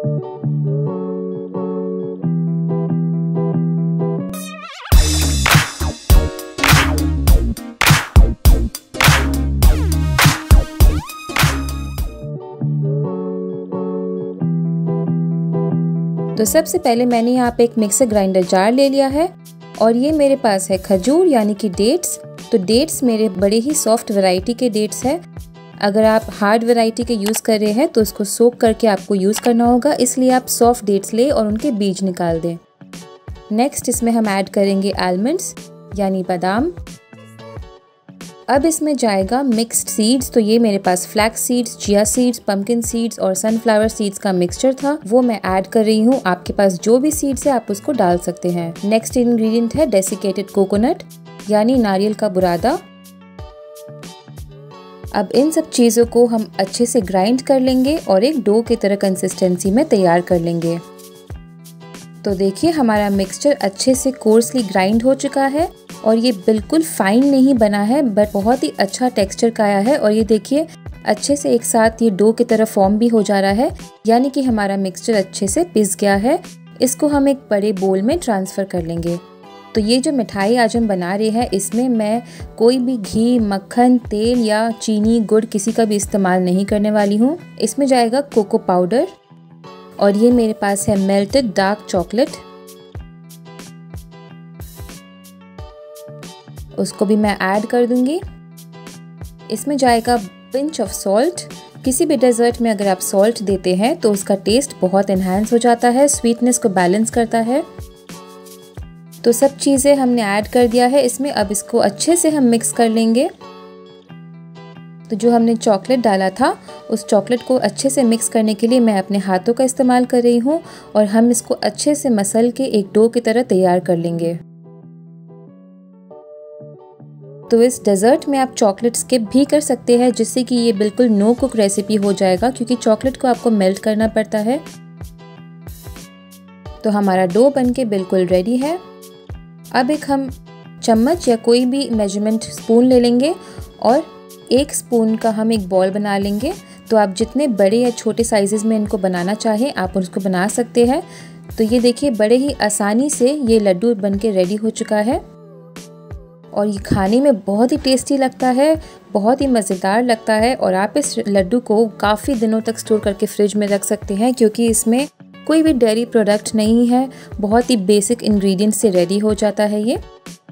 तो सबसे पहले मैंने यहाँ पे एक मिक्सर ग्राइंडर जार ले लिया है और ये मेरे पास है खजूर यानी कि डेट्स। तो डेट्स मेरे बड़े ही सॉफ्ट वैरायटी के डेट्स हैं। अगर आप हार्ड वैरायटी के यूज़ कर रहे हैं तो उसको सोक करके आपको यूज़ करना होगा, इसलिए आप सॉफ्ट डेट्स लें और उनके बीज निकाल दें। नेक्स्ट इसमें हम ऐड करेंगे आलमंड्स यानी बादाम। अब इसमें जाएगा मिक्स्ड सीड्स। तो ये मेरे पास flax seeds, chia seeds, pumpkin seeds और सनफ्लावर सीड्स का मिक्सचर था, वो मैं ऐड कर रही हूँ। आपके पास जो भी सीड्स है आप उसको डाल सकते हैं। नेक्स्ट इंग्रेडिएंट है डेसिकेटेड कोकोनट यानी नारियल का बुरादा। अब इन सब चीज़ों को हम अच्छे से ग्राइंड कर लेंगे और एक डो की तरह कंसिस्टेंसी में तैयार कर लेंगे। तो देखिए हमारा मिक्सचर अच्छे से कोर्सली ग्राइंड हो चुका है और ये बिल्कुल फाइन नहीं बना है बट बहुत ही अच्छा टेक्सचर का आया है। और ये देखिए अच्छे से एक साथ ये डो की तरह फॉर्म भी हो जा रहा है, यानी कि हमारा मिक्सचर अच्छे से पिस गया है। इसको हम एक बड़े बोल में ट्रांसफ़र कर लेंगे। तो ये जो मिठाई आज हम बना रहे हैं इसमें मैं कोई भी घी, मक्खन, तेल या चीनी, गुड़ किसी का भी इस्तेमाल नहीं करने वाली हूँ। इसमें जाएगा कोको पाउडर और ये मेरे पास है मेल्टेड डार्क चॉकलेट, उसको भी मैं ऐड कर दूंगी। इसमें जाएगा पिंच ऑफ सॉल्ट। किसी भी डेजर्ट में अगर आप सॉल्ट देते हैं तो उसका टेस्ट बहुत एनहांस हो जाता है, स्वीटनेस को बैलेंस करता है। तो सब चीज़ें हमने ऐड कर दिया है इसमें। अब इसको अच्छे से हम मिक्स कर लेंगे। तो जो हमने चॉकलेट डाला था उस चॉकलेट को अच्छे से मिक्स करने के लिए मैं अपने हाथों का इस्तेमाल कर रही हूँ और हम इसको अच्छे से मसल के एक डो की तरह तैयार कर लेंगे। तो इस डेजर्ट में आप चॉकलेट स्किप भी कर सकते हैं जिससे कि ये बिल्कुल नो कुक रेसिपी हो जाएगा, क्योंकि चॉकलेट को आपको मेल्ट करना पड़ता है। तो हमारा डो बनके बिल्कुल रेडी है। अब एक हम चम्मच या कोई भी मेजरमेंट स्पून ले लेंगे और 1 स्पून का हम एक बॉल बना लेंगे। तो आप जितने बड़े या छोटे साइजेस में इनको बनाना चाहें आप उसको बना सकते हैं। तो ये देखिए बड़े ही आसानी से ये लड्डू बनके रेडी हो चुका है और ये खाने में बहुत ही टेस्टी लगता है, बहुत ही मज़ेदार लगता है। और आप इस लड्डू को काफ़ी दिनों तक स्टोर करके फ्रिज में रख सकते हैं, क्योंकि इसमें कोई भी डेयरी प्रोडक्ट नहीं है, बहुत ही बेसिक इंग्रेडिएंट्स से रेडी हो जाता है ये।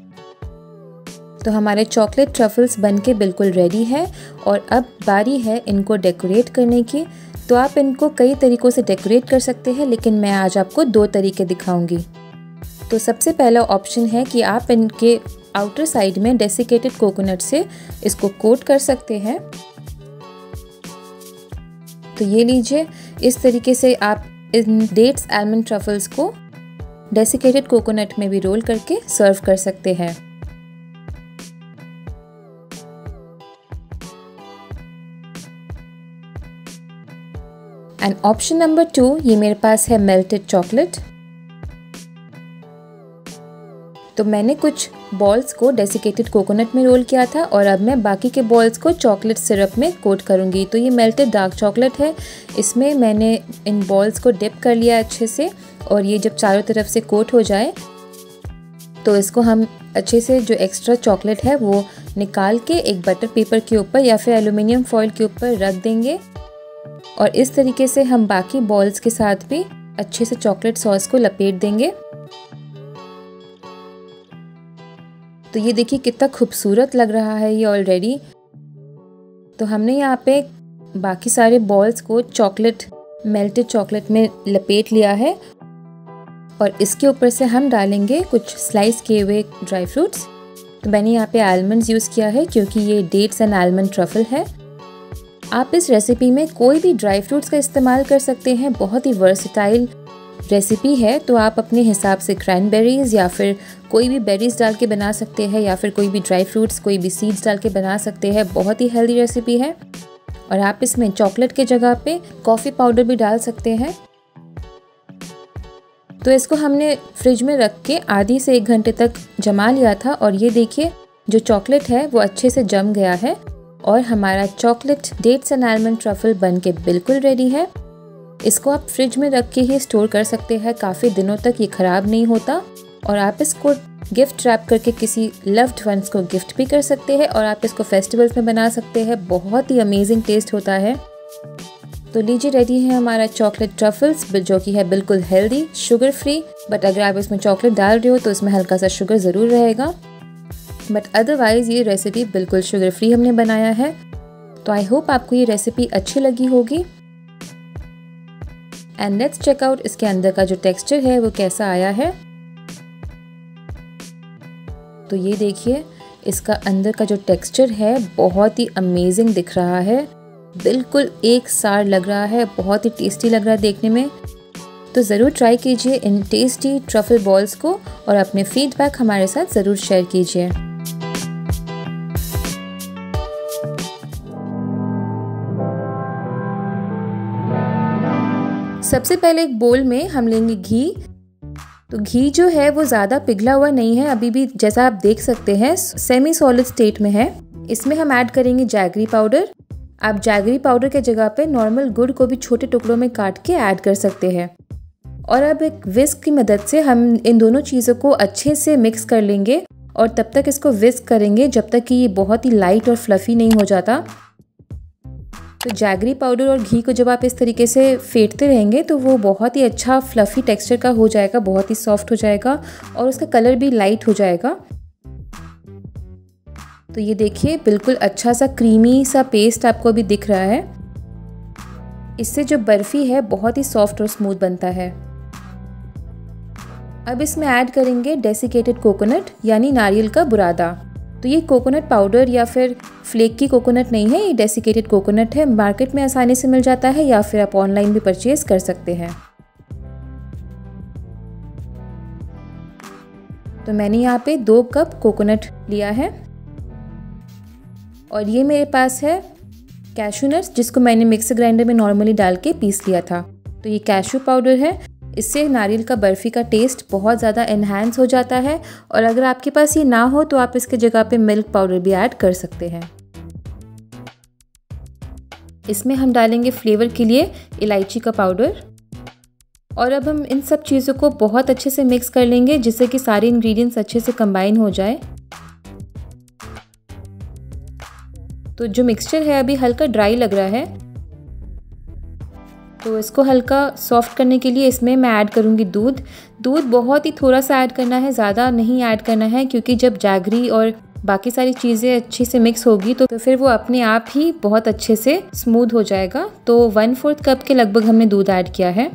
तो हमारे चॉकलेट ट्रफल्स बनके बिल्कुल रेडी है और अब बारी है इनको डेकोरेट करने की। तो आप इनको कई तरीक़ों से डेकोरेट कर सकते हैं, लेकिन मैं आज आपको 2 तरीके दिखाऊंगी। तो सबसे पहला ऑप्शन है कि आप इनके आउटर साइड में डेसिकेटेड कोकोनट से इसको कोट कर सकते हैं। तो ये लीजिए, इस तरीके से आप इन डेट्स आलमंड ट्रफल्स को डेसिकेटेड कोकोनट में भी रोल करके सर्व कर सकते हैं। एंड ऑप्शन नंबर 2, ये मेरे पास है मेल्टेड चॉकलेट। तो मैंने कुछ बॉल्स को डेसिकेटेड कोकोनट में रोल किया था और अब मैं बाकी के बॉल्स को चॉकलेट सिरप में कोट करूँगी। तो ये मेल्टेड डार्क चॉकलेट है, इसमें मैंने इन बॉल्स को डिप कर लिया अच्छे से और ये जब चारों तरफ से कोट हो जाए तो इसको हम अच्छे से जो एक्स्ट्रा चॉकलेट है वो निकाल के एक बटर पेपर के ऊपर या फिर एल्युमिनियम फॉइल के ऊपर रख देंगे और इस तरीके से हम बाकी बॉल्स के साथ भी अच्छे से चॉकलेट सॉस को लपेट देंगे। तो ये देखिए कितना खूबसूरत लग रहा है ये ऑलरेडी। तो हमने यहाँ पे बाकी सारे बॉल्स को मेल्टेड चॉकलेट में लपेट लिया है और इसके ऊपर से हम डालेंगे कुछ स्लाइस किए हुए ड्राई फ्रूट्स। तो मैंने यहाँ पे आलमंड्स यूज़ किया है क्योंकि ये डेट्स एंड आलमंड ट्रफल है। आप इस रेसिपी में कोई भी ड्राई फ्रूट्स का इस्तेमाल कर सकते हैं, बहुत ही वर्सेटाइल रेसिपी है। तो आप अपने हिसाब से क्रैनबेरीज या फिर कोई भी बेरीज डाल के बना सकते हैं या फिर कोई भी ड्राई फ्रूट्स, कोई भी सीड्स डाल के बना सकते हैं। बहुत ही हेल्दी रेसिपी है और आप इसमें चॉकलेट के जगह पे कॉफ़ी पाउडर भी डाल सकते हैं। तो इसको हमने फ्रिज में रख के आधी से 1 घंटे तक जमा लिया था और ये देखिए जो चॉकलेट है वो अच्छे से जम गया है और हमारा chocolate dates and almond truffle बन के बिल्कुल रेडी है। इसको आप फ्रिज में रख के ही स्टोर कर सकते हैं, काफ़ी दिनों तक ये ख़राब नहीं होता। और आप इसको गिफ्ट रैप करके किसी लव्ड वंस को गिफ्ट भी कर सकते हैं और आप इसको फेस्टिवल्स में बना सकते हैं। बहुत ही अमेजिंग टेस्ट होता है। तो लीजिए, रेडी है हमारा चॉकलेट ट्रफल्स, जो कि है बिल्कुल हेल्दी, शुगर फ्री। बट अगर आप इसमें चॉकलेट डाल रहे हो तो इसमें हल्का सा शुगर ज़रूर रहेगा, बट अदरवाइज़ ये रेसिपी बिल्कुल शुगर फ्री हमने बनाया है। तो आई होप आपको ये रेसिपी अच्छी लगी होगी। एंड लेट्स चेक आउट इसके अंदर का जो टेक्सचर है वो कैसा आया है। तो ये देखिए, इसका अंदर का जो टेक्सचर है बहुत ही अमेजिंग दिख रहा है, बिल्कुल एक सार लग रहा है, बहुत ही टेस्टी लग रहा है देखने में। तो ज़रूर ट्राई कीजिए इन टेस्टी ट्रफल बॉल्स को और अपने फीडबैक हमारे साथ ज़रूर शेयर कीजिए। सबसे पहले एक बोल में हम लेंगे घी। तो घी जो है वो ज़्यादा पिघला हुआ नहीं है, अभी भी जैसा आप देख सकते हैं सेमी सॉलिड स्टेट में है। इसमें हम ऐड करेंगे जैगरी पाउडर। आप जैगरी पाउडर के जगह पे नॉर्मल गुड़ को भी छोटे टुकड़ों में काट के ऐड कर सकते हैं। और अब एक विस्क की मदद से हम इन दोनों चीज़ों को अच्छे से मिक्स कर लेंगे और तब तक इसको विस्क करेंगे जब तक कि ये बहुत ही लाइट और फ्लफ़ी नहीं हो जाता। तो जैगरी पाउडर और घी को जब आप इस तरीके से फेंटते रहेंगे तो वो बहुत ही अच्छा फ्लफ़ी टेक्सचर का हो जाएगा, बहुत ही सॉफ्ट हो जाएगा और उसका कलर भी लाइट हो जाएगा। तो ये देखिए, बिल्कुल अच्छा सा क्रीमी सा पेस्ट आपको अभी दिख रहा है। इससे जो बर्फ़ी है बहुत ही सॉफ्ट और स्मूथ बनता है। अब इसमें ऐड करेंगे डेसिकेटेड कोकोनट यानी नारियल का बुरादा। तो ये कोकोनट पाउडर या फिर फ्लेक की कोकोनट नहीं है, ये डेसिकेटेड कोकोनट है। मार्केट में आसानी से मिल जाता है या फिर आप ऑनलाइन भी परचेज कर सकते हैं। तो मैंने यहाँ पे 2 कप कोकोनट लिया है और ये मेरे पास है कैशू नट्स, जिसको मैंने मिक्सर ग्राइंडर में नॉर्मली डाल के पीस लिया था। तो ये कैशू पाउडर है, इससे नारियल का बर्फ़ी का टेस्ट बहुत ज़्यादा एनहांस हो जाता है। और अगर आपके पास ये ना हो तो आप इसके जगह पे मिल्क पाउडर भी ऐड कर सकते हैं। इसमें हम डालेंगे फ्लेवर के लिए इलायची का पाउडर। और अब हम इन सब चीज़ों को बहुत अच्छे से मिक्स कर लेंगे जिससे कि सारे इंग्रेडिएंट्स अच्छे से कंबाइन हो जाए। तो जो मिक्सचर है अभी हल्का ड्राई लग रहा है, तो इसको हल्का सॉफ्ट करने के लिए इसमें मैं ऐड करूँगी दूध। दूध बहुत ही थोड़ा सा ऐड करना है, ज़्यादा नहीं ऐड करना है, क्योंकि जब जैगरी और बाकी सारी चीज़ें अच्छी से मिक्स होगी तो फिर वो अपने आप ही बहुत अच्छे से स्मूथ हो जाएगा। तो 1/4 कप के लगभग हमने दूध ऐड किया है।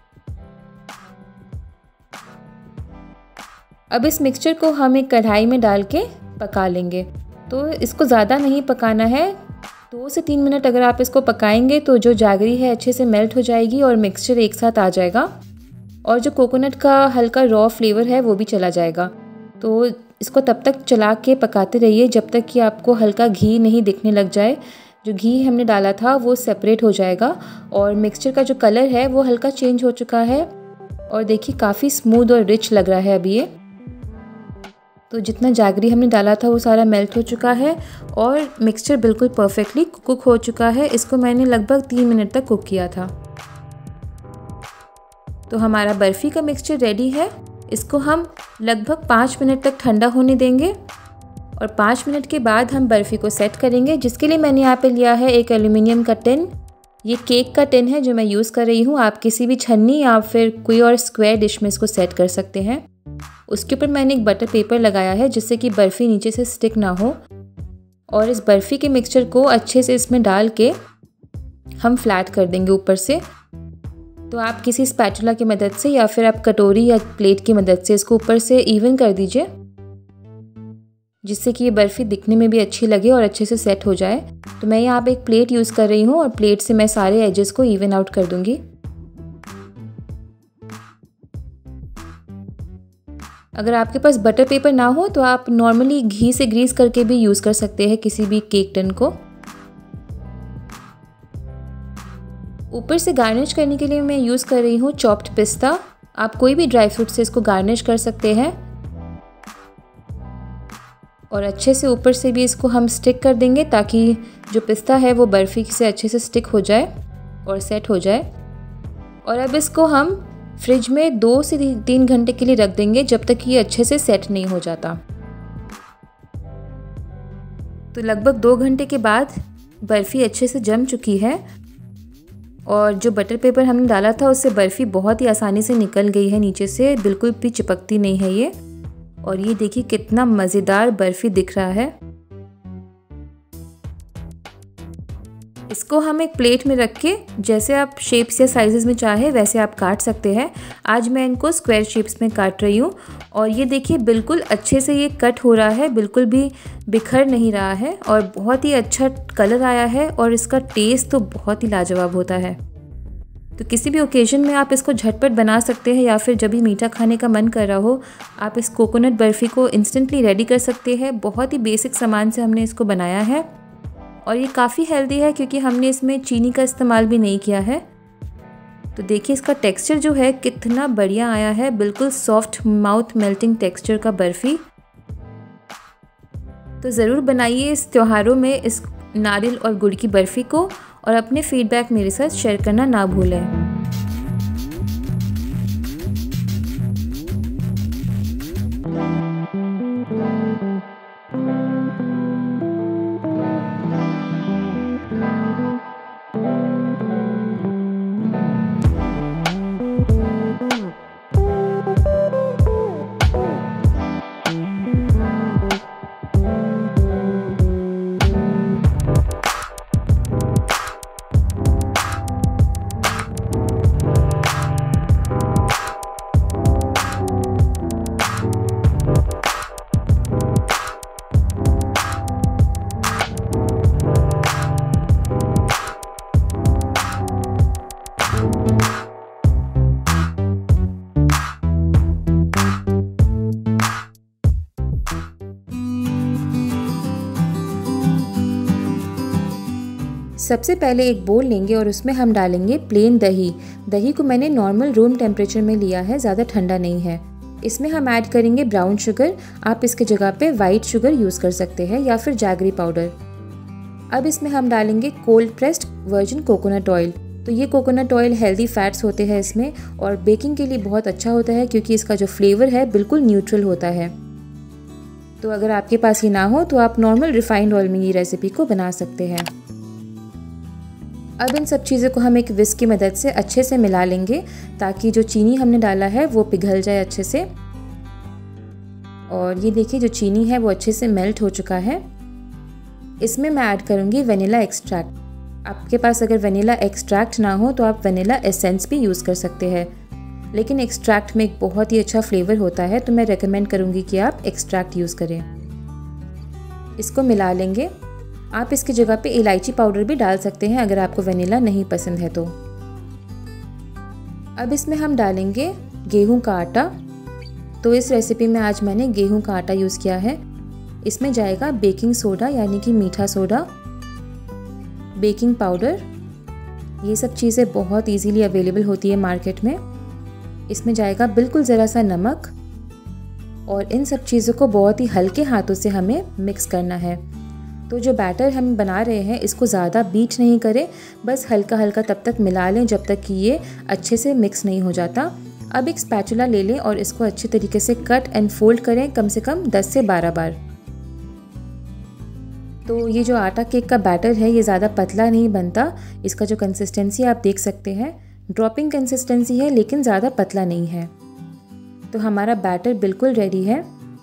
अब इस मिक्सचर को हम एक कढ़ाई में डाल के पका लेंगे। तो इसको ज़्यादा नहीं पकाना है, 2 से 3 मिनट अगर आप इसको पकाएंगे तो जो जैगरी है अच्छे से मेल्ट हो जाएगी और मिक्सचर एक साथ आ जाएगा और जो कोकोनट का हल्का रॉ फ्लेवर है वो भी चला जाएगा। तो इसको तब तक चला के पकाते रहिए जब तक कि आपको हल्का घी नहीं दिखने लग जाए। जो घी हमने डाला था वो सेपरेट हो जाएगा और मिक्सचर का जो कलर है वो हल्का चेंज हो चुका है और देखिए काफ़ी स्मूथ और रिच लग रहा है अभी ये। तो जितना जैगरी हमने डाला था वो सारा मेल्ट हो चुका है और मिक्सचर बिल्कुल परफेक्टली कुक हो चुका है। इसको मैंने लगभग 3 मिनट तक कुक किया था। तो हमारा बर्फ़ी का मिक्सचर रेडी है। इसको हम लगभग 5 मिनट तक ठंडा होने देंगे और 5 मिनट के बाद हम बर्फ़ी को सेट करेंगे, जिसके लिए मैंने यहाँ पे लिया है एक एल्यूमिनियम का टिन। ये केक का टिन है जो मैं यूज़ कर रही हूँ। आप किसी भी छन्नी या फिर कोई और स्क्वायर डिश में इसको सेट कर सकते हैं। उसके ऊपर मैंने एक बटर पेपर लगाया है जिससे कि बर्फ़ी नीचे से स्टिक ना हो। और इस बर्फ़ी के मिक्सचर को अच्छे से इसमें डाल के हम फ्लैट कर देंगे ऊपर से। तो आप किसी स्पैचुला की मदद से या फिर आप कटोरी या प्लेट की मदद से इसको ऊपर से इवन कर दीजिए, जिससे कि ये बर्फ़ी दिखने में भी अच्छी लगे और अच्छे से सेट हो जाए। तो मैं यहाँ पे एक प्लेट यूज़ कर रही हूँ और प्लेट से मैं सारे एजेस को इवन आउट कर दूँगी। अगर आपके पास बटर पेपर ना हो तो आप नॉर्मली घी से ग्रीस करके भी यूज़ कर सकते हैं किसी भी केक टिन को। ऊपर से गार्निश करने के लिए मैं यूज़ कर रही हूँ चॉप्ड पिस्ता। आप कोई भी ड्राई फ्रूट से इसको गार्निश कर सकते हैं और अच्छे से ऊपर से भी इसको हम स्टिक कर देंगे ताकि जो पिस्ता है वो बर्फ़ी से अच्छे से स्टिक हो जाए और सेट हो जाए। और अब इसको हम फ्रिज में 2 से 3 घंटे के लिए रख देंगे जब तक ये अच्छे से सेट नहीं हो जाता। तो लगभग 2 घंटे के बाद बर्फ़ी अच्छे से जम चुकी है और जो बटर पेपर हमने डाला था उससे बर्फ़ी बहुत ही आसानी से निकल गई है नीचे से, बिल्कुल भी चिपकती नहीं है ये। और ये देखिए कितना मज़ेदार बर्फ़ी दिख रहा है। इसको हम एक प्लेट में रख के जैसे आप शेप्स या साइज़ेस में चाहे वैसे आप काट सकते हैं। आज मैं इनको स्क्वायर शेप्स में काट रही हूँ और ये देखिए बिल्कुल अच्छे से ये कट हो रहा है, बिल्कुल भी बिखर नहीं रहा है और बहुत ही अच्छा कलर आया है और इसका टेस्ट तो बहुत ही लाजवाब होता है। तो किसी भी ओकेज़न में आप इसको झटपट बना सकते हैं या फिर जब भी मीठा खाने का मन कर रहा हो आप इस कोकोनट बर्फ़ी को इंस्टेंटली रेडी कर सकते हैं। बहुत ही बेसिक सामान से हमने इसको बनाया है और ये काफ़ी हेल्दी है क्योंकि हमने इसमें चीनी का इस्तेमाल भी नहीं किया है। तो देखिए इसका टेक्सचर जो है कितना बढ़िया आया है, बिल्कुल सॉफ्ट माउथ मेल्टिंग टेक्सचर का बर्फ़ी। तो ज़रूर बनाइए इस त्योहारों में इस नारियल और गुड़ की बर्फ़ी को और अपने फीडबैक मेरे साथ शेयर करना ना भूलें। सबसे पहले एक बोल लेंगे और उसमें हम डालेंगे प्लेन दही। दही को मैंने नॉर्मल रूम टेम्परेचर में लिया है, ज़्यादा ठंडा नहीं है। इसमें हम ऐड करेंगे ब्राउन शुगर, आप इसके जगह पे वाइट शुगर यूज़ कर सकते हैं या फिर जैगरी पाउडर। अब इसमें हम डालेंगे cold pressed virgin coconut oil. तो ये कोकोनट ऑयल हेल्दी फैट्स होते हैं इसमें और बेकिंग के लिए बहुत अच्छा होता है क्योंकि इसका जो फ्लेवर है बिल्कुल न्यूट्रल होता है। तो अगर आपके पास ये ना हो तो आप नॉर्मल रिफाइंड ऑयल में ये रेसिपी को बना सकते हैं। अब इन सब चीज़ों को हम एक विस्क की मदद से अच्छे से मिला लेंगे ताकि जो चीनी हमने डाला है वो पिघल जाए अच्छे से। और ये देखिए जो चीनी है वो अच्छे से मेल्ट हो चुका है। इसमें मैं ऐड करूँगी वनीला एक्सट्रैक्ट। आपके पास अगर वनीला एक्सट्रैक्ट ना हो तो आप वनीला एसेंस भी यूज़ कर सकते हैं, लेकिन एक्सट्रैक्ट में एक बहुत ही अच्छा फ्लेवर होता है तो मैं रेकमेंड करूँगी कि आप एक्सट्रैक्ट यूज़ करें। इसको मिला लेंगे। आप इसकी जगह पे इलायची पाउडर भी डाल सकते हैं अगर आपको वनीला नहीं पसंद है तो। अब इसमें हम डालेंगे गेहूं का आटा। तो इस रेसिपी में आज मैंने गेहूं का आटा यूज़ किया है। इसमें जाएगा बेकिंग सोडा यानी कि मीठा सोडा, बेकिंग पाउडर, ये सब चीज़ें बहुत इजीली अवेलेबल होती है मार्केट में। इसमें जाएगा बिल्कुल ज़रा सा नमक और इन सब चीज़ों को बहुत ही हल्के हाथों से हमें मिक्स करना है। तो जो बैटर हम बना रहे हैं इसको ज़्यादा बीट नहीं करें, बस हल्का हल्का तब तक मिला लें जब तक कि ये अच्छे से मिक्स नहीं हो जाता। अब एक स्पैचुला ले लें और इसको अच्छे तरीके से कट एंड फोल्ड करें कम से कम 10 से 12 बार। तो ये जो आटा केक का बैटर है ये ज़्यादा पतला नहीं बनता। इसका जो कंसिस्टेंसी आप देख सकते हैं ड्रॉपिंग कंसिस्टेंसी है लेकिन ज़्यादा पतला नहीं है। तो हमारा बैटर बिल्कुल रेडी है।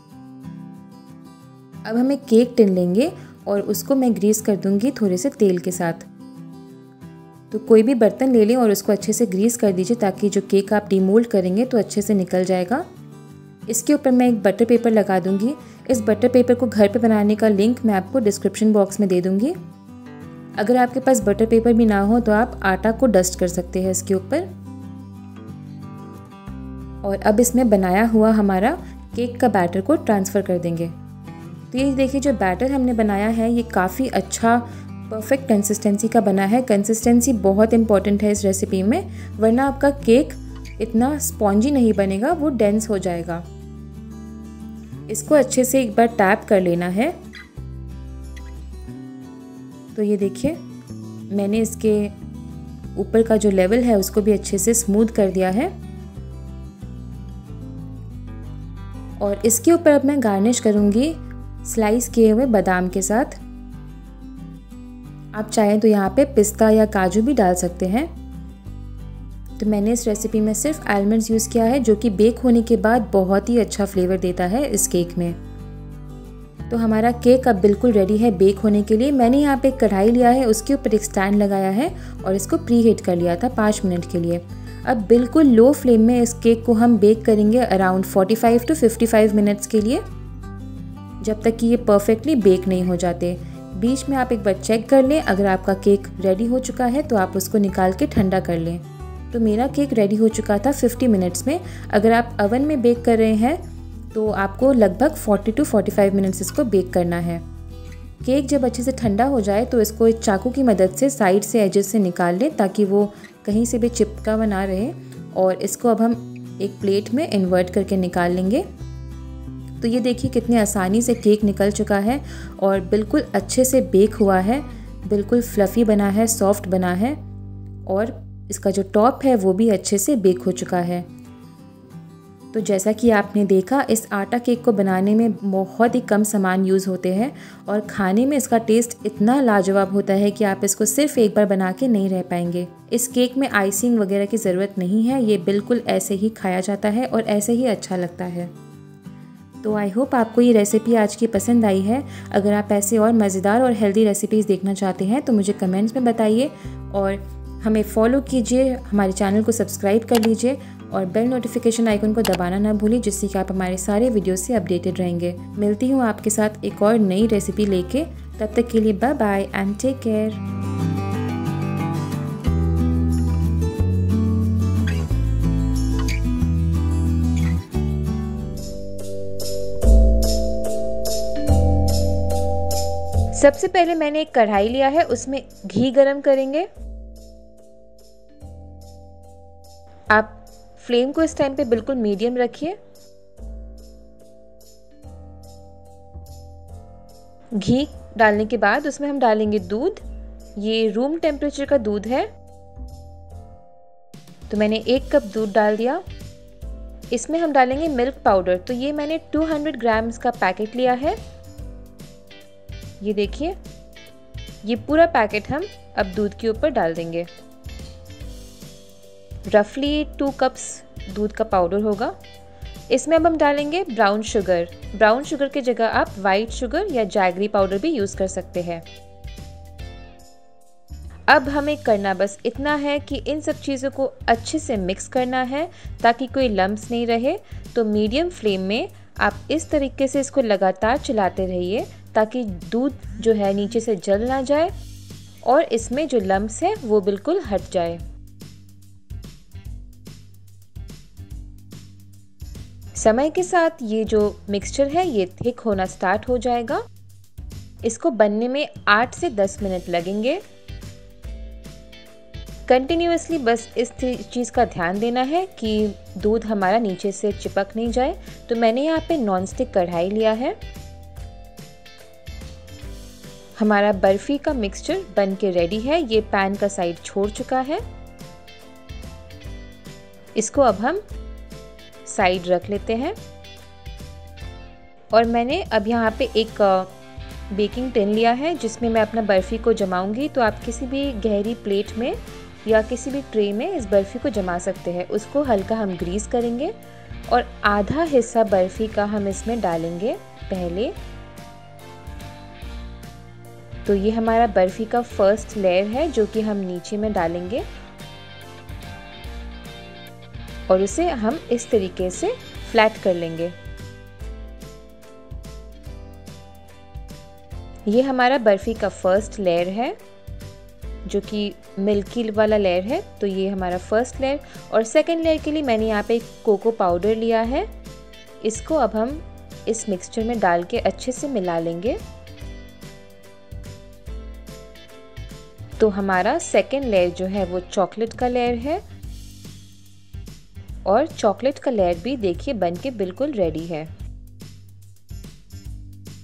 अब हम एक केक टिन लेंगे और उसको मैं ग्रीस कर दूंगी थोड़े से तेल के साथ। तो कोई भी बर्तन ले लें और उसको अच्छे से ग्रीस कर दीजिए ताकि जो केक आप डीमोल्ड करेंगे तो अच्छे से निकल जाएगा। इसके ऊपर मैं एक बटर पेपर लगा दूंगी। इस बटर पेपर को घर पे बनाने का लिंक मैं आपको डिस्क्रिप्शन बॉक्स में दे दूंगी। अगर आपके पास बटर पेपर भी ना हो तो आप आटा को डस्ट कर सकते हैं इसके ऊपर। और अब इसमें बनाया हुआ हमारा केक का बैटर को ट्रांसफ़र कर देंगे। तो ये देखिए जो बैटर हमने बनाया है ये काफ़ी अच्छा परफेक्ट कंसिस्टेंसी का बना है। कंसिस्टेंसी बहुत इंपॉर्टेंट है इस रेसिपी में, वरना आपका केक इतना स्पॉन्जी नहीं बनेगा, वो डेंस हो जाएगा। इसको अच्छे से एक बार टैप कर लेना है। तो ये देखिए मैंने इसके ऊपर का जो लेवल है उसको भी अच्छे से स्मूथ कर दिया है। और इसके ऊपर अब मैं गार्निश करूँगी स्लाइस किए हुए बादाम के साथ। आप चाहें तो यहाँ पे पिस्ता या काजू भी डाल सकते हैं। तो मैंने इस रेसिपी में सिर्फ आलमंड्स यूज़ किया है, जो कि बेक होने के बाद बहुत ही अच्छा फ्लेवर देता है इस केक में। तो हमारा केक अब बिल्कुल रेडी है बेक होने के लिए। मैंने यहाँ पे एक कढ़ाई लिया है, उसके ऊपर एक स्टैंड लगाया है और इसको प्री हीट कर लिया था 5 मिनट के लिए। अब बिल्कुल लो फ्लेम में इस केक को हम बेक करेंगे अराउंड 45 to 55 मिनट्स के लिए, जब तक कि ये परफेक्टली बेक नहीं हो जाते। बीच में आप एक बार चेक कर लें, अगर आपका केक रेडी हो चुका है तो आप उसको निकाल के ठंडा कर लें। तो मेरा केक रेडी हो चुका था 50 मिनट्स में। अगर आप ओवन में बेक कर रहे हैं तो आपको लगभग 40 to 45 मिनट्स इसको बेक करना है। केक जब अच्छे से ठंडा हो जाए तो इसको एक चाकू की मदद से साइड से एजेस से निकाल लें, ताकि वो कहीं से भी चिपका हुआ ना रहे। और इसको अब हम एक प्लेट में इन्वर्ट करके निकाल लेंगे। तो ये देखिए कितनी आसानी से केक निकल चुका है और बिल्कुल अच्छे से बेक हुआ है, बिल्कुल फ्लफ़ी बना है, सॉफ्ट बना है और इसका जो टॉप है वो भी अच्छे से बेक हो चुका है। तो जैसा कि आपने देखा, इस आटा केक को बनाने में बहुत ही कम सामान यूज़ होते हैं और खाने में इसका टेस्ट इतना लाजवाब होता है कि आप इसको सिर्फ एक बार बना के नहीं रह पाएंगे। इस केक में आइसिंग वगैरह की ज़रूरत नहीं है, ये बिल्कुल ऐसे ही खाया जाता है और ऐसे ही अच्छा लगता है। तो आई होप आपको ये रेसिपी आज की पसंद आई है। अगर आप ऐसे और मज़ेदार और हेल्दी रेसिपीज़ देखना चाहते हैं तो मुझे कमेंट्स में बताइए और हमें फॉलो कीजिए, हमारे चैनल को सब्सक्राइब कर लीजिए और बेल नोटिफिकेशन आइकन को दबाना ना भूलिए, जिससे कि आप हमारे सारे वीडियो से अपडेटेड रहेंगे। मिलती हूँ आपके साथ एक और नई रेसिपी लेके। तब तक के लिए bye bye and take care. सबसे पहले मैंने एक कढ़ाई लिया है, उसमें घी गरम करेंगे। आप फ्लेम को इस टाइम पे बिल्कुल मीडियम रखिए। घी डालने के बाद उसमें हम डालेंगे दूध। ये रूम टेम्परेचर का दूध है। तो मैंने 1 कप दूध डाल दिया। इसमें हम डालेंगे मिल्क पाउडर। तो ये मैंने 200 ग्राम्स का पैकेट लिया है। ये देखिए, ये पूरा पैकेट हम अब दूध के ऊपर डाल देंगे। रफली 2 कप्स दूध का पाउडर होगा। इसमें अब हम डालेंगे ब्राउन शुगर। ब्राउन शुगर की जगह आप वाइट शुगर या जैगरी पाउडर भी यूज़ कर सकते हैं। अब हमें करना बस इतना है कि इन सब चीज़ों को अच्छे से मिक्स करना है, ताकि कोई लम्प्स नहीं रहे। तो मीडियम फ्लेम में आप इस तरीके से इसको लगातार चलाते रहिए, ताकि दूध जो है नीचे से जल ना जाए और इसमें जो लम्प्स है वो बिल्कुल हट जाए। समय के साथ ये जो मिक्सचर है ये थिक होना स्टार्ट हो जाएगा। इसको बनने में 8 से 10 मिनट लगेंगे। कंटिन्यूअसली बस इस चीज़ का ध्यान देना है कि दूध हमारा नीचे से चिपक नहीं जाए। तो मैंने यहाँ पे नॉनस्टिक कढ़ाई लिया है। हमारा बर्फ़ी का मिक्सचर बन के रेडी है। ये पैन का साइड छोड़ चुका है। इसको अब हम साइड रख लेते हैं। और मैंने अब यहाँ पे एक बेकिंग टिन लिया है, जिसमें मैं अपना बर्फ़ी को जमाऊंगी। तो आप किसी भी गहरी प्लेट में या किसी भी ट्रे में इस बर्फ़ी को जमा सकते हैं। उसको हल्का हम ग्रीस करेंगे और आधा हिस्सा बर्फ़ी का हम इसमें डालेंगे पहले। तो ये हमारा बर्फ़ी का फर्स्ट लेयर है, जो कि हम नीचे में डालेंगे और उसे हम इस तरीके से फ्लैट कर लेंगे। ये हमारा बर्फ़ी का फर्स्ट लेयर है, जो कि मिल्की वाला लेयर है। तो ये हमारा फर्स्ट लेयर। और सेकंड लेयर के लिए मैंने यहाँ पे कोको पाउडर लिया है। इसको अब हम इस मिक्सचर में डाल के अच्छे से मिला लेंगे। तो हमारा सेकंड लेयर जो है वो चॉकलेट का लेयर है और चॉकलेट का लेयर भी देखिए बन के बिल्कुल रेडी है।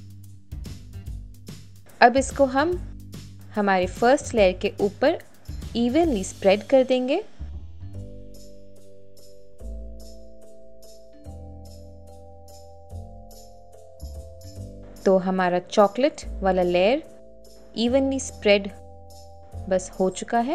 अब इसको हम हमारे फर्स्ट लेयर के ऊपर इवनली स्प्रेड कर देंगे। तो हमारा चॉकलेट वाला लेयर इवनली स्प्रेड बस हो चुका है।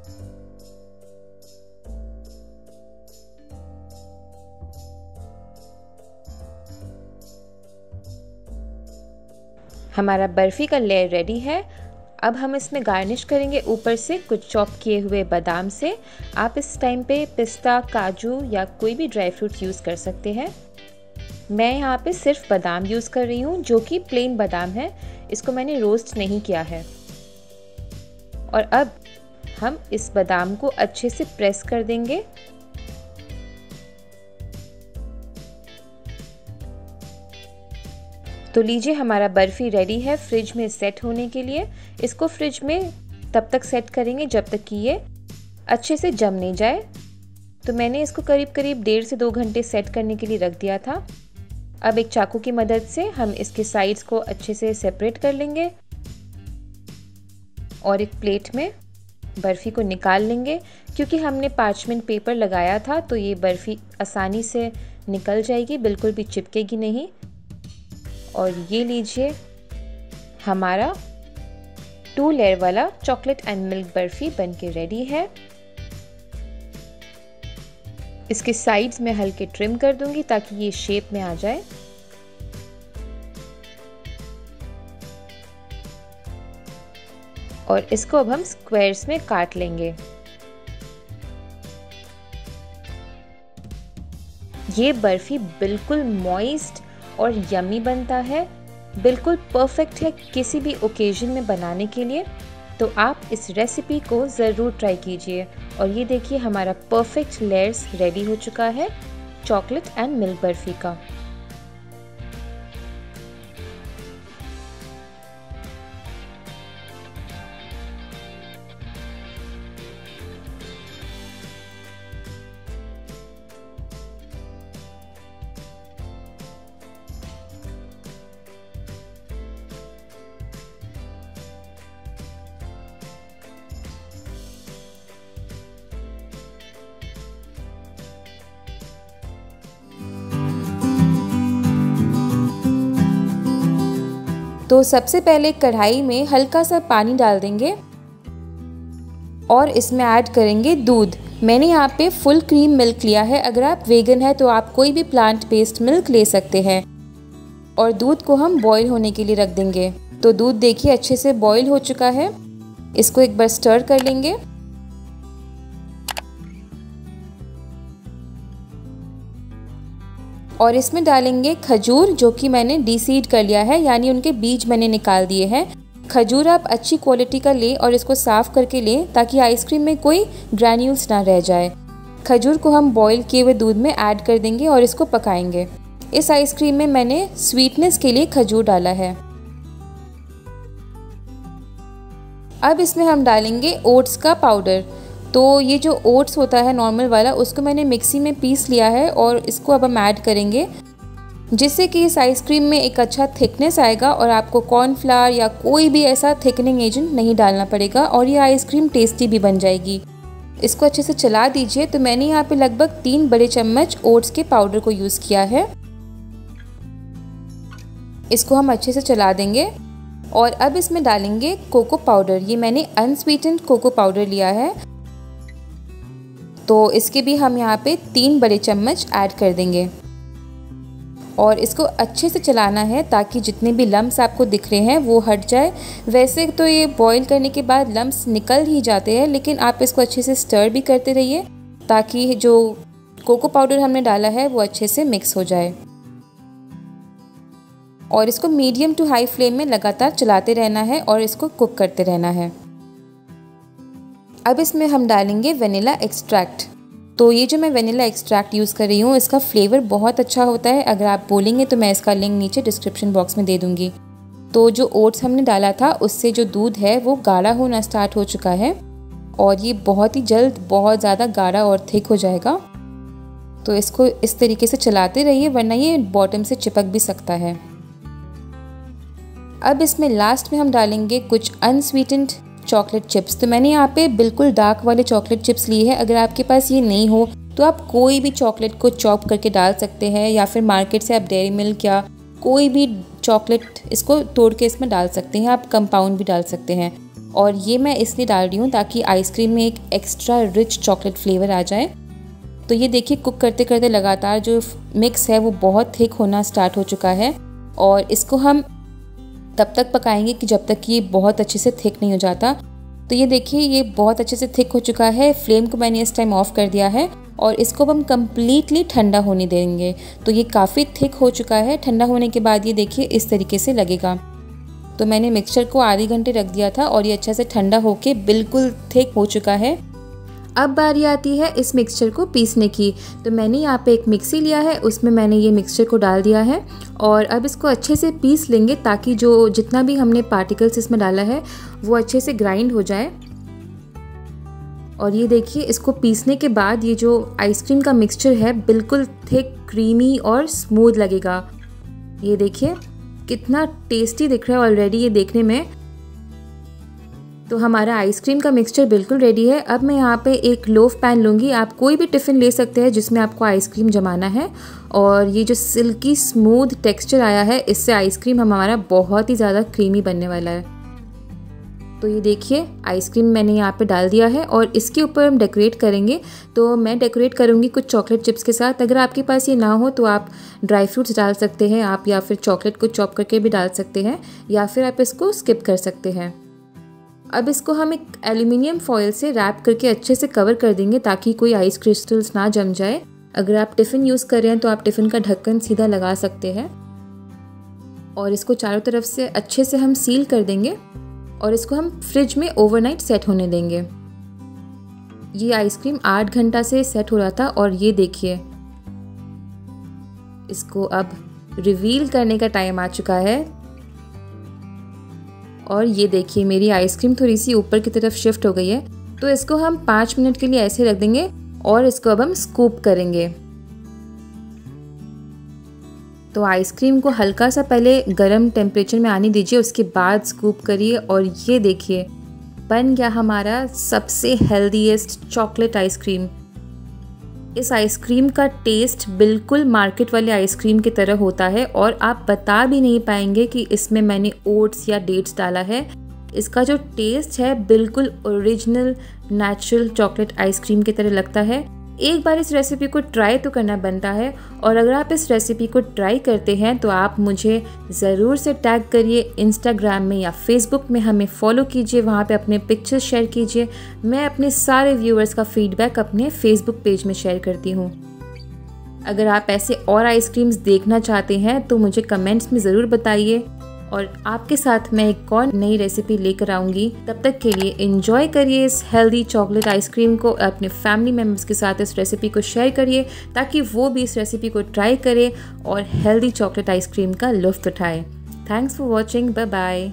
हमारा बर्फ़ी का लेयर रेडी है। अब हम इसमें गार्निश करेंगे ऊपर से कुछ चॉप किए हुए बादाम से। आप इस टाइम पे पिस्ता, काजू या कोई भी ड्राई फ्रूट यूज़ कर सकते हैं। मैं यहाँ पे सिर्फ बादाम यूज़ कर रही हूँ, जो कि प्लेन बादाम है। इसको मैंने रोस्ट नहीं किया है। और अब हम इस बादाम को अच्छे से प्रेस कर देंगे। तो लीजिए, हमारा बर्फ़ी रेडी है फ्रिज में सेट होने के लिए। इसको फ्रिज में तब तक सेट करेंगे जब तक कि ये अच्छे से जम नहीं जाए। तो मैंने इसको करीब 1.5 से 2 घंटे सेट करने के लिए रख दिया था। अब एक चाकू की मदद से हम इसके साइड्स को अच्छे से सेपरेट कर लेंगे और एक प्लेट में बर्फ़ी को निकाल लेंगे। क्योंकि हमने पार्चमेंट पेपर लगाया था तो ये बर्फ़ी आसानी से निकल जाएगी, बिल्कुल भी चिपकेगी नहीं। और ये लीजिए, हमारा 2 लेयर वाला चॉकलेट एंड मिल्क बर्फ़ी बनके रेडी है। इसके साइड्स में हल्के ट्रिम कर दूंगी ताकि ये शेप में आ जाए। और इसको अब हम स्क्वायर्स में काट लेंगे। ये बर्फ़ी बिल्कुल मॉइस्ट और यमी बनता है, बिल्कुल परफेक्ट है किसी भी ओकेजन में बनाने के लिए। तो आप इस रेसिपी को ज़रूर ट्राई कीजिए। और ये देखिए, हमारा परफेक्ट लेयर्स रेडी हो चुका है चॉकलेट एंड मिल्क बर्फ़ी का। तो सबसे पहले कढ़ाई में हल्का सा पानी डाल देंगे और इसमें ऐड करेंगे दूध। मैंने यहाँ पे फुल क्रीम मिल्क लिया है। अगर आप वेगन है तो आप कोई भी प्लांट बेस्ड मिल्क ले सकते हैं। और दूध को हम बॉईल होने के लिए रख देंगे। तो दूध देखिए अच्छे से बॉईल हो चुका है। इसको एक बार स्टर कर लेंगे। और इसमें डालेंगे खजूर, जो कि मैंने डीसीड कर लिया है, यानी उनके बीज मैंने निकाल दिए हैं। खजूर आप अच्छी क्वालिटी का लें और इसको साफ़ करके लें ताकि आइसक्रीम में कोई ग्रैन्यूल्स ना रह जाए। खजूर को हम बॉईल किए हुए दूध में ऐड कर देंगे और इसको पकाएंगे। इस आइसक्रीम में मैंने स्वीटनेस के लिए खजूर डाला है। अब इसमें हम डालेंगे ओट्स का पाउडर। तो ये जो ओट्स होता है नॉर्मल वाला, उसको मैंने मिक्सी में पीस लिया है और इसको अब हम ऐड करेंगे, जिससे कि इस आइसक्रीम में एक अच्छा थिकनेस आएगा और आपको कॉर्नफ्लावर या कोई भी ऐसा थिकनिंग एजेंट नहीं डालना पड़ेगा और ये आइसक्रीम टेस्टी भी बन जाएगी। इसको अच्छे से चला दीजिए। तो मैंने यहाँ पे लगभग 3 बड़े चम्मच ओट्स के पाउडर को यूज़ किया है। इसको हम अच्छे से चला देंगे और अब इसमें डालेंगे कोको पाउडर। ये मैंने अनस्वीटेंड कोको पाउडर लिया है, तो इसके भी हम यहाँ पे 3 बड़े चम्मच ऐड कर देंगे और इसको अच्छे से चलाना है ताकि जितने भी लम्स आपको दिख रहे हैं वो हट जाए। वैसे तो ये बॉईल करने के बाद लम्स निकल ही जाते हैं, लेकिन आप इसको अच्छे से स्टर भी करते रहिए ताकि जो कोको पाउडर हमने डाला है वो अच्छे से मिक्स हो जाए। और इसको मीडियम टू हाई फ्लेम में लगातार चलाते रहना है और इसको कुक करते रहना है। अब इसमें हम डालेंगे वेनिला एक्सट्रैक्ट। तो ये जो मैं वेनिला एक्सट्रैक्ट यूज़ कर रही हूँ, इसका फ्लेवर बहुत अच्छा होता है। अगर आप बोलेंगे तो मैं इसका लिंक नीचे डिस्क्रिप्शन बॉक्स में दे दूँगी। तो जो ओट्स हमने डाला था उससे जो दूध है वो गाढ़ा होना स्टार्ट हो चुका है और ये बहुत ही जल्द बहुत ज़्यादा गाढ़ा और थिक हो जाएगा। तो इसको इस तरीके से चलाते रहिए, वरना ये बॉटम से चिपक भी सकता है। अब इसमें लास्ट में हम डालेंगे कुछ अनस्वीटेंड चॉकलेट चिप्स। तो मैंने यहाँ पे बिल्कुल डार्क वाले चॉकलेट चिप्स लिए हैं। अगर आपके पास ये नहीं हो तो आप कोई भी चॉकलेट को चॉप करके डाल सकते हैं, या फिर मार्केट से आप डेयरी मिल्क या कोई भी चॉकलेट इसको तोड़ के इसमें डाल सकते हैं। आप कंपाउंड भी डाल सकते हैं। और ये मैं इसलिए डाल रही हूँ ताकि आइसक्रीम में एक एक्स्ट्रा रिच चॉकलेट फ्लेवर आ जाए। तो ये देखिए कुक करते करते लगातार जो मिक्स है वो बहुत थिक होना स्टार्ट हो चुका है, और इसको हम तब तक पकाएंगे कि जब तक कि ये बहुत अच्छे से थिक नहीं हो जाता। तो ये देखिए ये बहुत अच्छे से थिक हो चुका है। फ्लेम को मैंने इस टाइम ऑफ कर दिया है और इसको हम कम्प्लीटली ठंडा होने देंगे। तो ये काफ़ी थिक हो चुका है। ठंडा होने के बाद ये देखिए इस तरीके से लगेगा। तो मैंने मिक्सचर को आधे घंटे रख दिया था और ये अच्छा से ठंडा होके बिल्कुल थिक हो चुका है। अब बारी आती है इस मिक्सचर को पीसने की। तो मैंने यहाँ पे एक मिक्सी लिया है, उसमें मैंने ये मिक्सचर को डाल दिया है और अब इसको अच्छे से पीस लेंगे ताकि जो जितना भी हमने पार्टिकल्स इसमें डाला है वो अच्छे से ग्राइंड हो जाए। और ये देखिए इसको पीसने के बाद ये जो आइसक्रीम का मिक्सचर है बिल्कुल थिक, क्रीमी और स्मूथ लगेगा। ये देखिए कितना टेस्टी दिख रहा है ऑलरेडी ये देखने में। तो हमारा आइसक्रीम का मिक्सचर बिल्कुल रेडी है। अब मैं यहाँ पे एक लोफ पैन लूँगी। आप कोई भी टिफ़िन ले सकते हैं जिसमें आपको आइसक्रीम जमाना है। और ये जो सिल्की स्मूथ टेक्सचर आया है इससे आइसक्रीम हमारा बहुत ही ज़्यादा क्रीमी बनने वाला है। तो ये देखिए आइसक्रीम मैंने यहाँ पे डाल दिया है और इसके ऊपर हम डेकोरेट करेंगे। तो मैं डेकोरेट करूँगी कुछ चॉकलेट चिप्स के साथ। अगर आपके पास ये ना हो तो आप ड्राई फ्रूट्स डाल सकते हैं आप, या फिर चॉकलेट को चॉप करके भी डाल सकते हैं, या फिर आप इसको स्किप कर सकते हैं। अब इसको हम एक एल्यूमिनियम फॉयल से रैप करके अच्छे से कवर कर देंगे ताकि कोई आइस क्रिस्टल्स ना जम जाए। अगर आप टिफ़िन यूज़ कर रहे हैं तो आप टिफ़िन का ढक्कन सीधा लगा सकते हैं और इसको चारों तरफ से अच्छे से हम सील कर देंगे और इसको हम फ्रिज में ओवरनाइट सेट होने देंगे। ये आइसक्रीम 8 घंटा से सेट हो रहा था और ये देखिए इसको अब रिवील करने का टाइम आ चुका है। और ये देखिए मेरी आइसक्रीम थोड़ी सी ऊपर की तरफ शिफ्ट हो गई है। तो इसको हम 5 मिनट के लिए ऐसे रख देंगे और इसको अब हम स्कूप करेंगे। तो आइसक्रीम को हल्का सा पहले गर्म टेम्परेचर में आने दीजिए, उसके बाद स्कूप करिए और ये देखिए बन गया हमारा सबसे हेल्दीएस्ट चॉकलेट आइसक्रीम। इस आइसक्रीम का टेस्ट बिल्कुल मार्केट वाले आइसक्रीम की तरह होता है और आप बता भी नहीं पाएंगे कि इसमें मैंने ओट्स या डेट्स डाला है। इसका जो टेस्ट है बिल्कुल ओरिजिनल नेचुरल चॉकलेट आइसक्रीम की तरह लगता है। एक बार इस रेसिपी को ट्राई तो करना बनता है और अगर आप इस रेसिपी को ट्राई करते हैं तो आप मुझे ज़रूर से टैग करिए इंस्टाग्राम में या फेसबुक में, हमें फॉलो कीजिए, वहाँ पे अपने पिक्चर्स शेयर कीजिए। मैं अपने सारे व्यूअर्स का फीडबैक अपने फेसबुक पेज में शेयर करती हूँ। अगर आप ऐसे और आइसक्रीम्स देखना चाहते हैं तो मुझे कमेंट्स में ज़रूर बताइए और आपके साथ मैं एक और नई रेसिपी लेकर आऊँगी। तब तक के लिए एंजॉय करिए इस हेल्दी चॉकलेट आइसक्रीम को। अपने फैमिली मेम्बर्स के साथ इस रेसिपी को शेयर करिए ताकि वो भी इस रेसिपी को ट्राई करें और हेल्दी चॉकलेट आइसक्रीम का लुत्फ़ उठाएं। Thanks for watching, bye bye.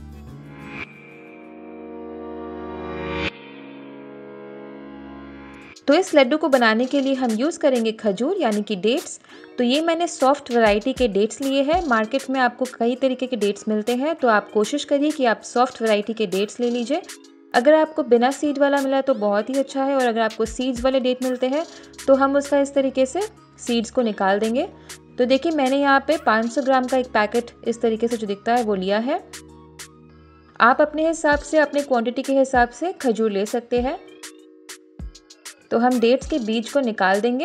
तो इस लड्डू को बनाने के लिए हम यूज़ करेंगे खजूर यानी कि डेट्स। तो ये मैंने सॉफ्ट वैरायटी के डेट्स लिए हैं। मार्केट में आपको कई तरीके के डेट्स मिलते हैं, तो आप कोशिश करिए कि आप सॉफ्ट वैरायटी के डेट्स ले लीजिए। अगर आपको बिना सीड वाला मिला तो बहुत ही अच्छा है, और अगर आपको सीड्स वाले डेट मिलते हैं तो हम उसका इस तरीके से सीड्स को निकाल देंगे। तो देखिए मैंने यहाँ पे 500 ग्राम का एक पैकेट इस तरीके से जो दिखता है वो लिया है। आप अपने हिसाब से, अपने क्वांटिटी के हिसाब से खजूर ले सकते हैं। तो हम डेट्स के बीज को निकाल देंगे।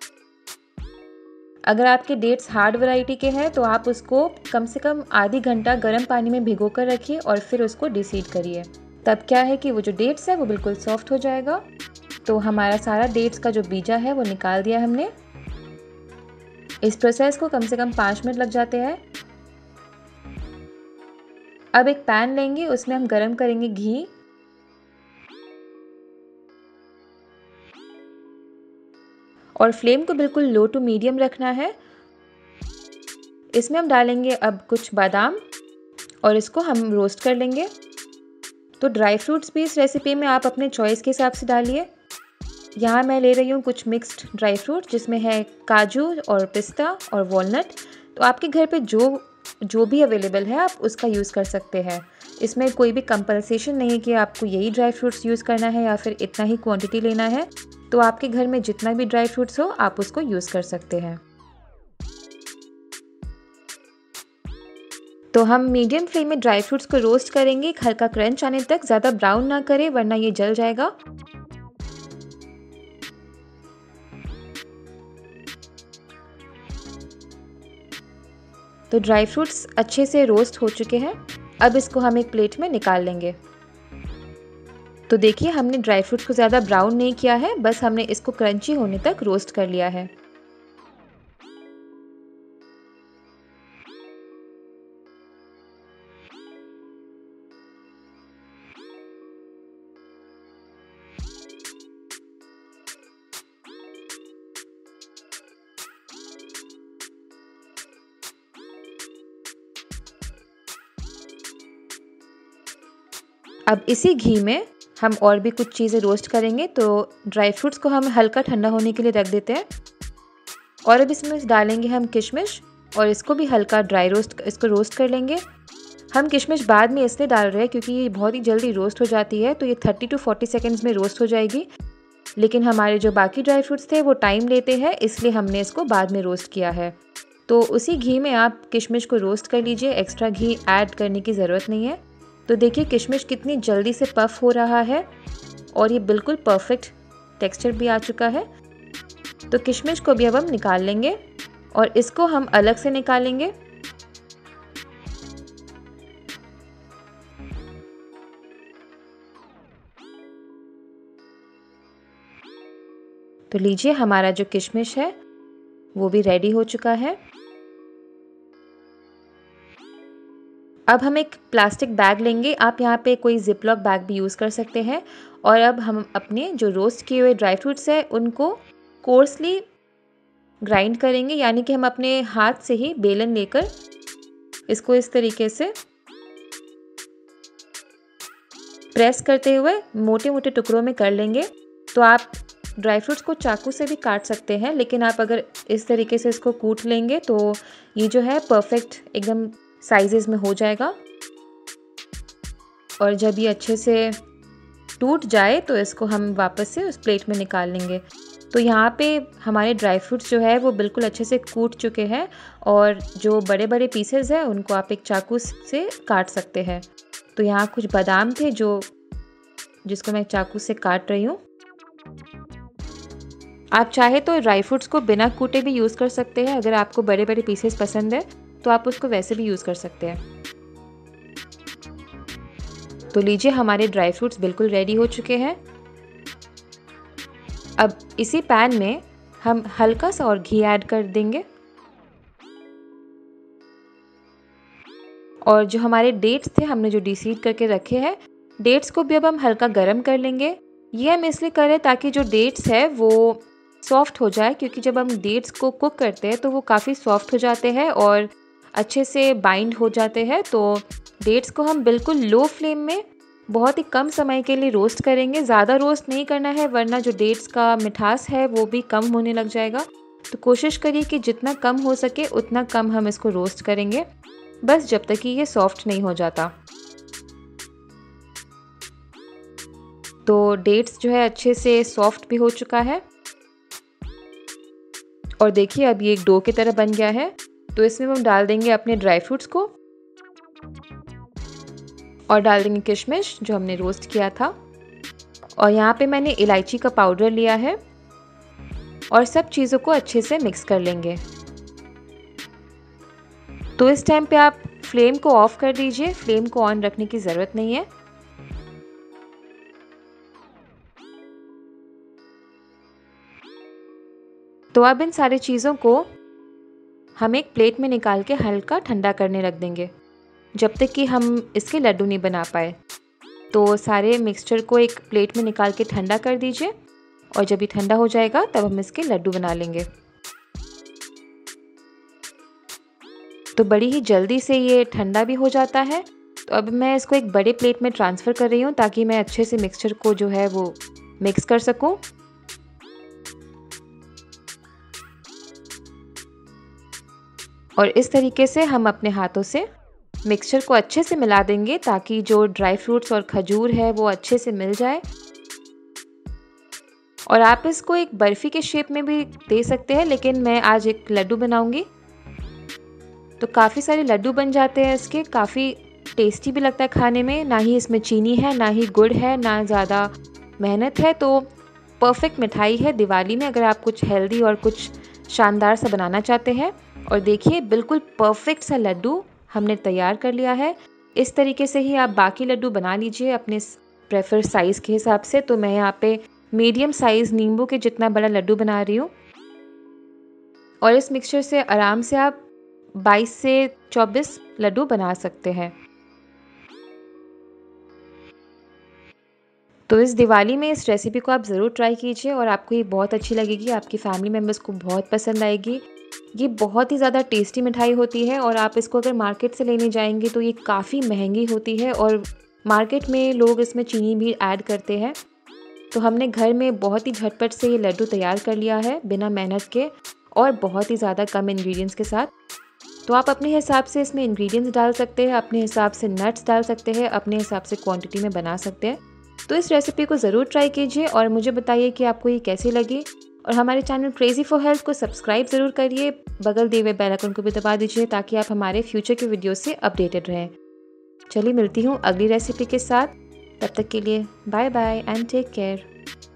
अगर आपके डेट्स हार्ड वैरायटी के हैं तो आप उसको कम से कम आधी घंटा गर्म पानी में भिगो कर रखिए और फिर उसको डिसीड करिए। तब क्या है कि वो जो डेट्स है वो बिल्कुल सॉफ्ट हो जाएगा। तो हमारा सारा डेट्स का जो बीजा है वो निकाल दिया हमने। इस प्रोसेस को कम से कम 5 मिनट लग जाते हैं। अब एक पैन लेंगे, उसमें हम गरम करेंगे घी। और फ्लेम को बिल्कुल लो टू मीडियम रखना है। इसमें हम डालेंगे अब कुछ बादाम और इसको हम रोस्ट कर लेंगे। तो ड्राई फ्रूट्स भी इस रेसिपी में आप अपने चॉइस के हिसाब से डालिए। यहाँ मैं ले रही हूँ कुछ मिक्स्ड ड्राई फ्रूट जिसमें है काजू और पिस्ता और वॉलनट। तो आपके घर पे जो जो भी अवेलेबल है आप उसका यूज़ कर सकते हैं। इसमें कोई भी कंपल्सेशन नहीं कि आपको यही ड्राई फ्रूट्स यूज़ करना है या फिर इतना ही क्वांटिटी लेना है। तो आपके घर में जितना भी ड्राई फ्रूट्स हो आप उसको यूज़ कर सकते हैं। तो हम मीडियम फ्लेम में ड्राई फ्रूट्स को रोस्ट करेंगे हल्का क्रंच आने तक। ज़्यादा ब्राउन ना करें वरना ये जल जाएगा। तो ड्राई फ्रूट्स अच्छे से रोस्ट हो चुके हैं। अब इसको हम एक प्लेट में निकाल लेंगे। तो देखिए हमने ड्राई फ्रूट्स को ज़्यादा ब्राउन नहीं किया है, बस हमने इसको क्रंची होने तक रोस्ट कर लिया है। अब इसी घी में हम और भी कुछ चीज़ें रोस्ट करेंगे। तो ड्राई फ्रूट्स को हम हल्का ठंडा होने के लिए रख देते हैं और अब इसमें डालेंगे हम किशमिश और इसको भी हल्का इसको रोस्ट कर लेंगे। हम किशमिश बाद में इसलिए डाल रहे हैं क्योंकि ये बहुत ही जल्दी रोस्ट हो जाती है, तो ये 30 to 40 सेकेंड्स में रोस्ट हो जाएगी। लेकिन हमारे जो बाकी ड्राई फ्रूट्स थे वो टाइम लेते हैं, इसलिए हमने इसको बाद में रोस्ट किया है। तो उसी घी में आप किशमिश को रोस्ट कर लीजिए, एक्स्ट्रा घी ऐड करने की ज़रूरत नहीं है। तो देखिए किशमिश कितनी जल्दी से पफ हो रहा है और ये बिल्कुल परफेक्ट टेक्सचर भी आ चुका है। तो किशमिश को भी अब हम निकाल लेंगे और इसको हम अलग से निकालेंगे। तो लीजिए हमारा जो किशमिश है वो भी रेडी हो चुका है। अब हम एक प्लास्टिक बैग लेंगे, आप यहाँ पे कोई जिपलॉक बैग भी यूज़ कर सकते हैं। और अब हम अपने जो रोस्ट किए हुए ड्राई फ्रूट्स हैं उनको कोर्सली ग्राइंड करेंगे, यानी कि हम अपने हाथ से ही बेलन लेकर इसको इस तरीके से प्रेस करते हुए मोटे मोटे टुकड़ों में कर लेंगे। तो आप ड्राई फ्रूट्स को चाकू से भी काट सकते हैं, लेकिन आप अगर इस तरीके से इसको कूट लेंगे तो ये जो है परफेक्ट एकदम साइजेस में हो जाएगा। और जब ये अच्छे से टूट जाए तो इसको हम वापस से उस प्लेट में निकाल लेंगे। तो यहाँ पे हमारे ड्राई फ्रूट्स जो है वो बिल्कुल अच्छे से कूट चुके हैं और जो बड़े बड़े पीसेस हैं उनको आप एक चाकू से काट सकते हैं। तो यहाँ कुछ बादाम थे जिसको मैं चाकू से काट रही हूँ। आप चाहे तो ड्राई फ्रूट्स को बिना कूटे भी यूज़ कर सकते हैं, अगर आपको बड़े बड़े पीसेस पसंद है तो आप उसको वैसे भी यूज़ कर सकते हैं। तो लीजिए हमारे ड्राई फ्रूट्स बिल्कुल रेडी हो चुके हैं। अब इसी पैन में हम हल्का सा और घी ऐड कर देंगे और जो हमारे डेट्स थे हमने जो डीसीड करके रखे हैं, डेट्स को भी अब हम हल्का गरम कर लेंगे। ये हम इसलिए करें ताकि जो डेट्स है वो सॉफ्ट हो जाए, क्योंकि जब हम डेट्स को कुक करते हैं तो वो काफ़ी सॉफ्ट हो जाते हैं और अच्छे से बाइंड हो जाते हैं। तो डेट्स को हम बिल्कुल लो फ्लेम में बहुत ही कम समय के लिए रोस्ट करेंगे। ज़्यादा रोस्ट नहीं करना है वरना जो डेट्स का मिठास है वो भी कम होने लग जाएगा। तो कोशिश करिए कि जितना कम हो सके उतना कम हम इसको रोस्ट करेंगे, बस जब तक कि ये सॉफ्ट नहीं हो जाता। तो डेट्स जो है अच्छे से सॉफ्ट भी हो चुका है और देखिए अब ये एक डो की तरह बन गया है। तो इसमें हम डाल देंगे अपने ड्राई फ्रूट्स को और डाल देंगे किशमिश जो हमने रोस्ट किया था, और यहाँ पे मैंने इलायची का पाउडर लिया है और सब चीज़ों को अच्छे से मिक्स कर लेंगे। तो इस टाइम पे आप फ्लेम को ऑफ कर दीजिए, फ्लेम को ऑन रखने की ज़रूरत नहीं है। तो अब इन सारी चीज़ों को हम एक प्लेट में निकाल के हल्का ठंडा करने रख देंगे जब तक कि हम इसके लड्डू नहीं बना पाए। तो सारे मिक्सचर को एक प्लेट में निकाल के ठंडा कर दीजिए और जब ये ठंडा हो जाएगा तब हम इसके लड्डू बना लेंगे। तो बड़ी ही जल्दी से ये ठंडा भी हो जाता है। तो अब मैं इसको एक बड़े प्लेट में ट्रांसफ़र कर रही हूँ ताकि मैं अच्छे से मिक्सचर को जो है वो मिक्स कर सकूँ। और इस तरीके से हम अपने हाथों से मिक्सचर को अच्छे से मिला देंगे ताकि जो ड्राई फ्रूट्स और खजूर है वो अच्छे से मिल जाए। और आप इसको एक बर्फ़ी के शेप में भी दे सकते हैं, लेकिन मैं आज एक लड्डू बनाऊंगी। तो काफ़ी सारे लड्डू बन जाते हैं इसके, काफ़ी टेस्टी भी लगता है खाने में। ना ही इसमें चीनी है, ना ही गुड़ है, ना ज़्यादा मेहनत है। तो परफेक्ट मिठाई है दिवाली में अगर आप कुछ हेल्दी और कुछ शानदार सा बनाना चाहते हैं। और देखिए बिल्कुल परफेक्ट सा लड्डू हमने तैयार कर लिया है। इस तरीके से ही आप बाकी लड्डू बना लीजिए अपने प्रेफर साइज़ के हिसाब से। तो मैं यहाँ पे मीडियम साइज़ नींबू के जितना बड़ा लड्डू बना रही हूँ। और इस मिक्सचर से आराम से आप 22 से 24 लड्डू बना सकते हैं। तो इस दिवाली में इस रेसिपी को आप ज़रूर ट्राई कीजिए और आपको ये बहुत अच्छी लगेगी, आपकी फैमिली मेम्बर्स को बहुत पसंद आएगी। ये बहुत ही ज़्यादा टेस्टी मिठाई होती है और आप इसको अगर मार्केट से लेने जाएंगे तो ये काफ़ी महंगी होती है और मार्केट में लोग इसमें चीनी भी ऐड करते हैं। तो हमने घर में बहुत ही झटपट से ये लड्डू तैयार कर लिया है बिना मेहनत के और बहुत ही ज़्यादा कम इंग्रेडिएंट्स के साथ। तो आप अपने हिसाब से इसमें इंग्रेडिएंट्स डाल सकते हैं, अपने हिसाब से नट्स डाल सकते हैं, अपने हिसाब से क्वांटिटी में बना सकते हैं। तो इस रेसिपी को ज़रूर ट्राई कीजिए और मुझे बताइए कि आपको ये कैसी लगी। और हमारे चैनल क्रेजी फॉर हेल्थ को सब्सक्राइब ज़रूर करिए, बगल दिए हुए बेल आइकन को भी दबा दीजिए ताकि आप हमारे फ्यूचर के वीडियो से अपडेटेड रहें। चलिए मिलती हूँ अगली रेसिपी के साथ, तब तक के लिए bye bye and take care.